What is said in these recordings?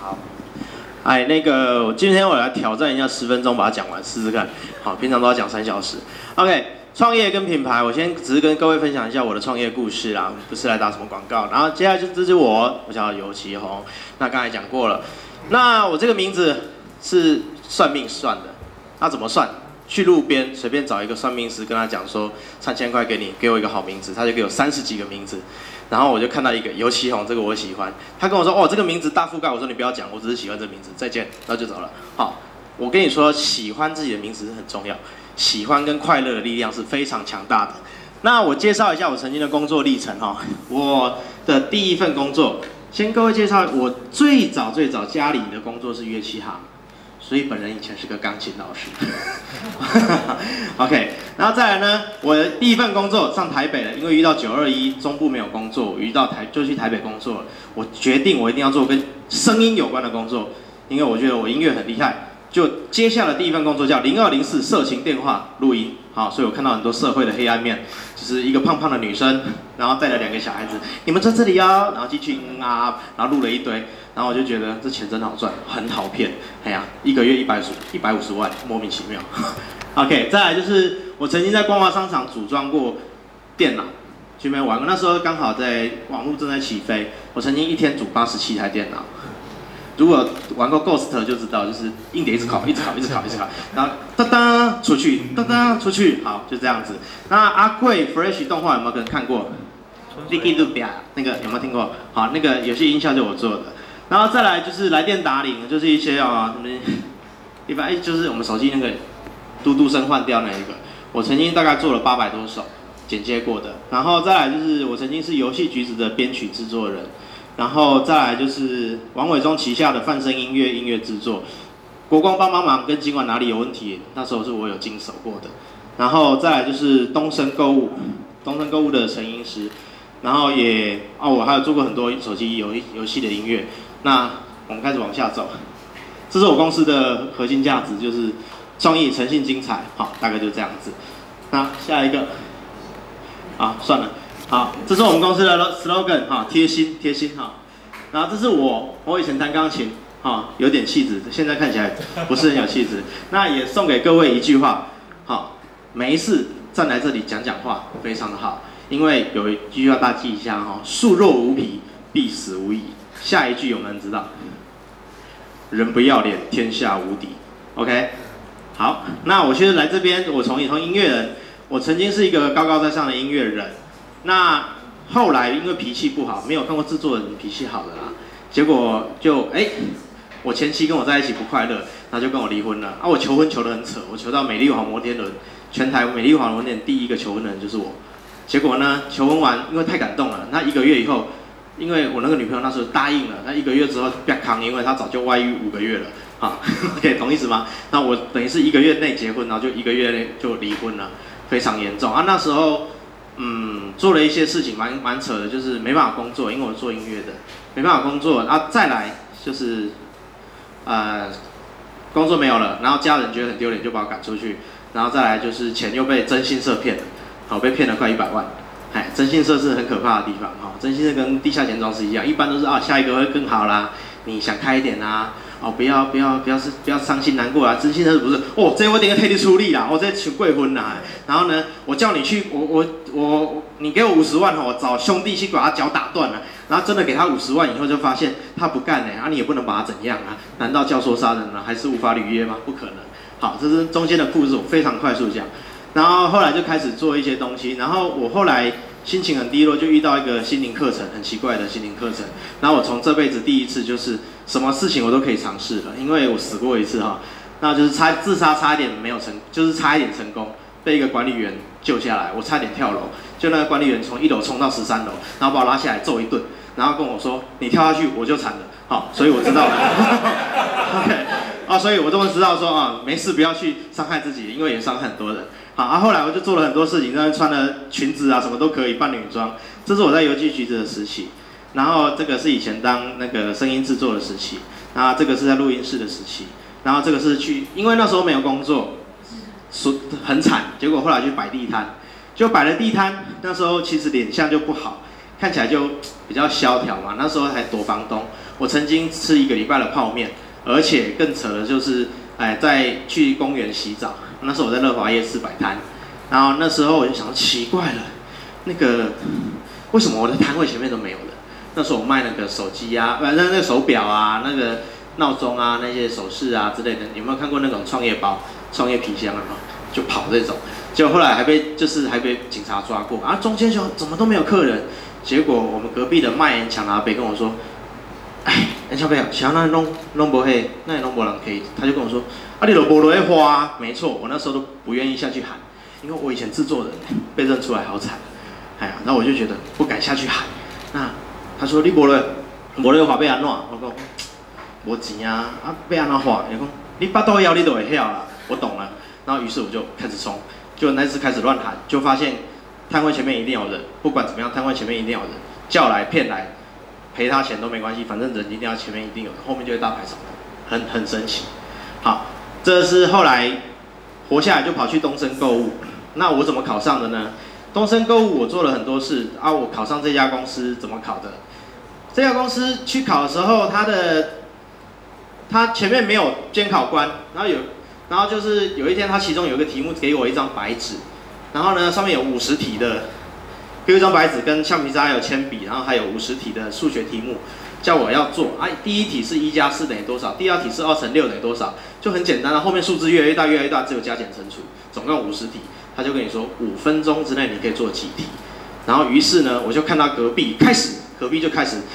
好，我今天我来挑战一下10分钟把它讲完，试试看。好，平常都要讲3小时。OK， 创业跟品牌，我先只是跟各位分享一下我的创业故事啦，不是来打什么广告。然后接下来这是我叫尤其宏。那刚才讲过了，那我这个名字是算命算的，那怎么算？去路边随便找一个算命师，跟他讲说3000块给你，给我一个好名字，他就给我30几个名字，然后我就看到一个尤其宏，这个我喜欢，他跟我说哦这个名字大覆盖，我说你不要讲，我只是喜欢这个名字，再见，然后就走了。好，我跟你说，喜欢自己的名字是很重要，喜欢跟快乐的力量是非常强大的。那我介绍一下我曾经的工作历程哈，我的第一份工作，先各位介绍，我最早家里的工作是乐器行。所以本人以前是个钢琴老师，OK， 然后再来呢，我的第一份工作上台北了，因为遇到921中部没有工作，我就去台北工作了。我决定我一定要做跟声音有关的工作，因为我觉得我音乐很厉害。就接下来的第一份工作叫0204色情电话录音，好，所以我看到很多社会的黑暗面，就是一个胖胖的女生，然后带了2个小孩子，你们在这里哦，然后进去然后录了一堆。然后我就觉得这钱真好赚，很好骗，哎呀，1个月150万，莫名其妙。OK， 再来就是我曾经在光华商场组装过电脑，去那边玩过。那时候刚好在网络正在起飞，我曾经一天组87台电脑。如果玩过 Ghost 就知道，就是硬碟一直拷，然后哒哒出去，哒哒出去，好，就这样子。那阿贵 Fresh 动画有没有人看过 ？Licky Lubia 那个有没有听过？好，那个游戏音效就我做的。然后再来就是来电打铃，就是一些一般就是我们手机那个嘟嘟声换掉那一个，我曾经大概做了800多首剪接过的。然后再来就是我曾经是游戏橘子的编曲制作人，然后再来就是王伟忠旗下的泛声音乐制作，国光帮忙跟今晚哪里有问题，那时候是我有经手过的。然后再来就是东升购物的成音师，然后我还有做过很多手机游戏的音乐。那我们开始往下走，这是我公司的核心价值，就是创意、诚信、精彩，好，大概就这样子。那下一个，啊，算了，好，这是我们公司的 slogan， 哈，贴心哈。然后这是我以前弹钢琴，哈，有点气质，现在看起来不是很有气质。那也送给各位一句话，好，没一次站来这里讲话，非常的好，因为有一句话大家记一下哈，树若无皮，必死无疑。下一句有没有人知道？人不要脸，天下无敌。OK， 好，那我其实来这边，我从音乐人，我曾经是一个高高在上的音乐人。那后来因为脾气不好，没有看过制作人脾气好的啦，结果就我前妻跟我在一起不快乐，他就跟我离婚了。我求婚求得很扯，我求到美丽华摩天轮，全台美丽华摩天轮第一个求婚的人就是我。结果呢，求婚完因为太感动了，那1个月以后。因为我那个女朋友那时候答应了，那1个月之后不要扛，因为她早就外遇5个月了，啊，OK， 懂意思吗？那我等于是1个月内结婚，然后就1个月内就离婚了，非常严重啊。那时候，做了一些事情蛮扯的，就是没办法工作，因为我是做音乐的，没办法工作啊。再来就是，工作没有了，然后家人觉得很丢脸，就把我赶出去，然后再来就是钱又被征信社骗了，好，被骗了快100万。征信社是很可怕的地方哈，征信社跟地下钱庄是一样，一般都是下一个会更好啦，你想开一点啦，不要伤心难过啊，征信社不是这我一定要替你处理啦，这求过婚啦，然后呢，我叫你去，你给我50万我找兄弟去把他脚打断了，然后真的给他50万以后就发现他不干你也不能把他怎样啊？难道教唆杀人了，还是无法履约吗？不可能。好，这是中间的故事，我非常快速讲。然后后来就开始做一些东西，然后我后来心情很低落，就遇到一个心灵课程，很奇怪的心灵课程。然后我从这辈子第一次就是什么事情我都可以尝试了，因为我死过一次哈，那就是自杀差一点没有成，就是差一点成功，被一个管理员救下来，我差点跳楼，就那个管理员从1楼冲到13楼，然后把我拉下来揍一顿，然后跟我说你跳下去我就惨了，好，所以我知道了。OK， 所以我都知道说没事不要去伤害自己，因为也伤害很多人。好，后来我就做了很多事情，在那穿了裙子什么都可以扮女装。这是我在游戏橘子的时期，然后这个是以前当那个声音制作的时期，然后这个是在录音室的时期，然后这个是因为那时候没有工作，很惨，结果后来去摆地摊，就摆了地摊，那时候其实脸相就不好，看起来就比较萧条嘛，那时候还躲房东。 我曾经吃1个礼拜的泡面，而且更扯的就是，在去公园洗澡。那时候我在乐华夜市摆摊，然后那时候我就想奇怪了，那个为什么我的摊位前面都没有人？那时候我卖那个手机啊，那个手表啊，那个闹钟啊，那些首饰啊之类的。有没有看过那种创业包、创业皮箱啊？就跑这种，结果后来还被警察抓过啊！中间怎么都没有客人？结果我们隔壁的卖烟抢阿伯跟我说：“哎，小伯，想那弄不黑，那弄不人可以。”他就跟我说：“啊，你都无落去花。”没错，我那时候都不愿意下去喊，因为我以前制作人被认出来好惨，哎呀，然后我就觉得不敢下去喊。那他说：“你无落花要安怎？”我讲：“无钱啊，要安怎花？”伊讲：“你巴肚枵你就会晓啦。”我懂了。然后于是我就开始冲，就那次开始乱喊，就发现摊位前面一定有人，不管怎么样，摊位前面一定有人，叫来骗来，赔他钱都没关系，反正人一定要前面一定有人，后面就会大排长龙，很神奇。好，这是后来活下来就跑去东森购物。那我怎么考上的呢？东森购物我做了很多事啊，我考上这家公司怎么考的？这家公司去考的时候，他前面没有监考官，然后就是有一天，他其中有一个题目给我一张白纸，然后呢上面有50题的，给我一张白纸跟橡皮擦还有铅笔，然后还有50题的数学题目，叫我要做。第一题是1+4等于多少？第二题是2乘6等于多少？就很简单了，后面数字越来越大，越来越大，只有加减乘除，总共50题。他就跟你说5分钟之内你可以做几题。然后于是呢，我就看到隔壁就开始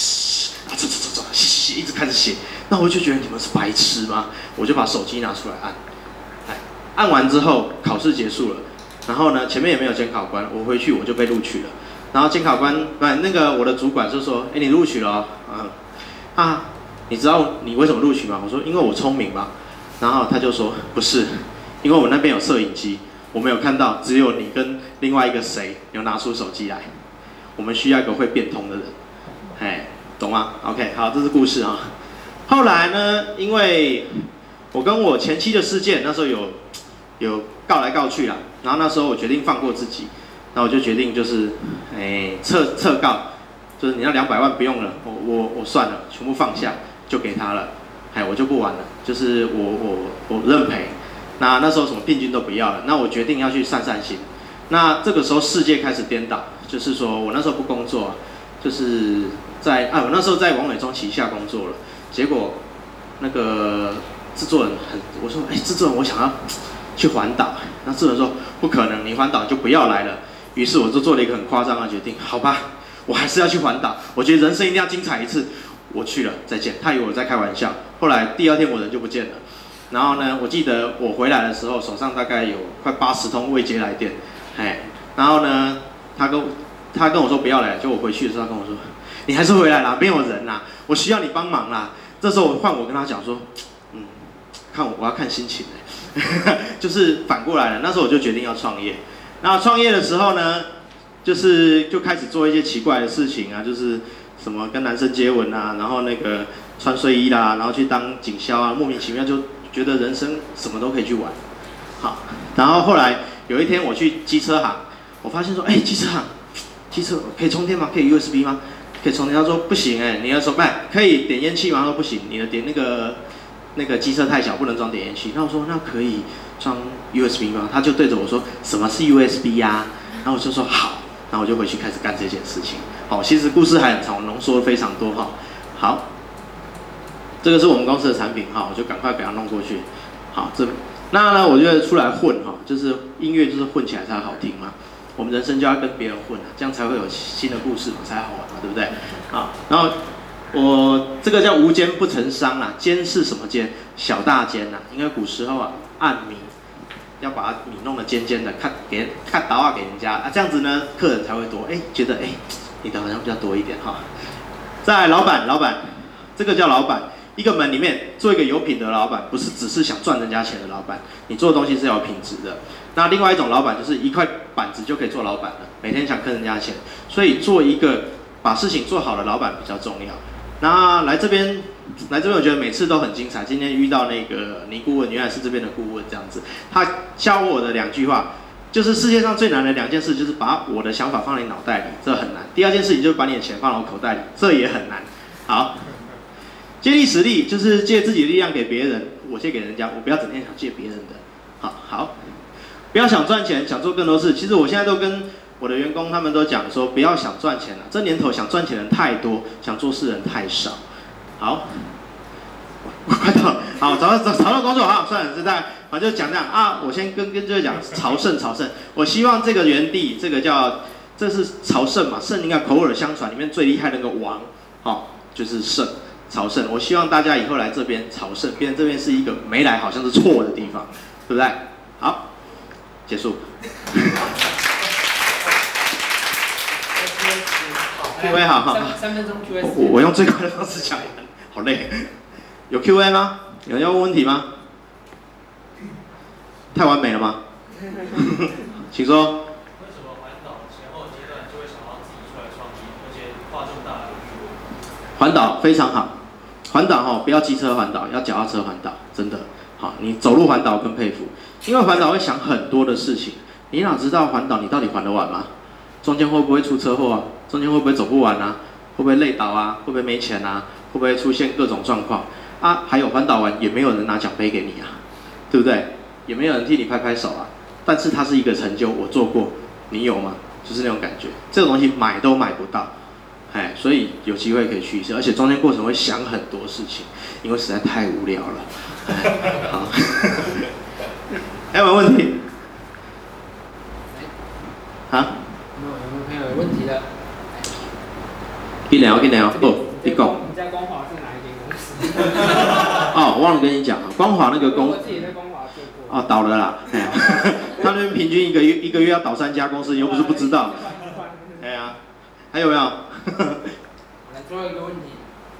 一直开始写。那我就觉得你们是白痴吗？我就把手机拿出来按完之后考试结束了，然后呢前面也没有监考官，我回去我就被录取了。然后监考官我的主管就说：“你录取了哦。”你知道你为什么录取吗？我说：“因为我聪明嘛。”然后他就说：“不是，因为我那边有摄影机，我没有看到，只有你跟另外一个谁有拿出手机来，我们需要一个会变通的人。”懂吗 ？OK， 好，这是故事啊。后来呢，因为我跟我前妻的事件，那时候有告来告去啦，然后那时候我决定放过自己，然后我就决定就是撤告，就是你那200万不用了，我算了，全部放下，就给他了，我就不玩了，就是我认赔。那时候什么聘金都不要了，那我决定要去散心。那这个时候世界开始颠倒，就是说我那时候不工作，就是我那时候在王伟忠旗下工作了。结果，那个制作人我说，制作人，我想要去环岛。那制作人说，不可能，你环岛就不要来了。于是我就做了一个很夸张的决定，好吧，我还是要去环岛。我觉得人生一定要精彩一次。我去了，再见。他以为我在开玩笑。后来第2天我人就不见了。然后呢，我记得我回来的时候，手上大概有快80通未接来电。然后呢，他跟我说不要来了。就我回去的时候，他跟我说，你还是回来啦，没有人啦，我需要你帮忙啦。这时候换我跟他讲说，看我要看心情就是反过来了。那时候我就决定要创业。那创业的时候呢，就开始做一些奇怪的事情啊，就是什么跟男生接吻啊，然后那个穿睡衣啦，然后去当警消啊，莫名其妙就觉得人生什么都可以去玩。好，然后后来有一天我去机车行，我发现说，机车可以充电吗？可以 USB 吗？可以充电。他说不行你的手可以点烟器吗？他说不行，你的点那个机车太小，不能装点烟器。那我说那可以装 USB 吗？他就对着我说什么是 USB 呀？然后我就说好，然后我就回去开始干这件事情。好，其实故事还很长，我浓缩了非常多哈。好，这个是我们公司的产品哈，我就赶快给它弄过去。好，那呢，我觉得出来混哈，就是音乐就是混起来才好听嘛。我们人生就要跟别人混这样才会有新的故事嘛，才好玩嘛，对不对？好，然后我这个叫无奸不成商啦，奸是什么奸？小大奸啦，因为古时候按米要把米弄得尖尖的，看刀给人家这样子呢，客人才会多，觉得你的好像比较多一点哈。再来老板，这个叫老板。一个门里面做一个有品德的老板，不是只是想赚人家钱的老板，你做的东西是要有品质的。那另外一种老板就是1块板子就可以做老板了，每天想坑人家钱，所以做一个把事情做好的老板比较重要。那来这边我觉得每次都很精彩。今天遇到那个倪顾问，原来是这边的顾问这样子，他教我的2句话，就是世界上最难的2件事，就是把我的想法放在你脑袋里，这很难；第2件事情就是把你的钱放到我口袋里，这也很难。好。 借力使力就是借自己的力量给别人，我借给人家，我不要整天想借别人的。好，不要想赚钱，想做更多事。其实我现在都跟我的员工他们都讲说，不要想赚钱了，这年头想赚钱的人太多，想做事的人太少。好，快到了，好，找到工作，好，算了，反正就讲这样啊。我先跟各位讲朝圣。我希望这个园地，这是朝圣嘛，圣应该口耳相传，里面最厉害的那个王，就是圣朝圣。我希望大家以后来这边朝圣，变成这边是一个没来好像是错的地方，对不对？好，结束。Q&A 好，3分钟 Q&A。我用最快的方式讲完，好累。有 Q&A 吗？有人要问问题吗？太完美了吗？请说。 为什么环岛前后阶段就会想要自己出来创业，而且跨这么大的领域？ 环岛非常好，环岛不要机车环岛，要脚踏车环岛，真的好。你走路环岛更佩服，因为环岛会想很多的事情。你哪知道环岛你到底环得完吗？中间会不会出车祸啊？中间会不会走不完啊？会不会累倒啊？会不会没钱啊？会不会出现各种状况啊？还有环岛完也没有人拿奖杯给你啊，对不对？也没有人替你拍拍手啊。但是它是一个成就，我做过，你有吗？就是那种感觉，这种东西买都买不到，所以有机会可以去一次，而且中间过程会想很多事情，因为实在太无聊了。好，还有没有问题？啊？ 有没有朋友有问题的？ 跟你聊，不，你讲。 你家光华是哪一间公司？ 哦，忘了跟你讲，光华那个我自己在光华做过。 倒了啦。他那边平均一个月要倒3家公司，你又不是不知道。还有没有？ 来，最后一个问题。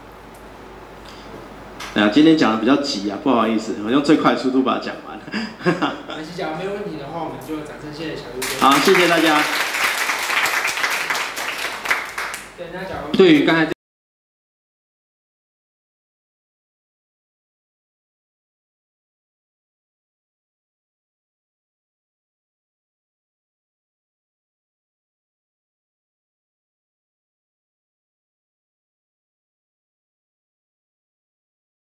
今天讲的比较急啊，不好意思，我用最快的速度把它讲完。 没事，假如没有问题的话，我们就掌声谢谢小鱼哥。 好，谢谢大家。 对，那假如对于刚才。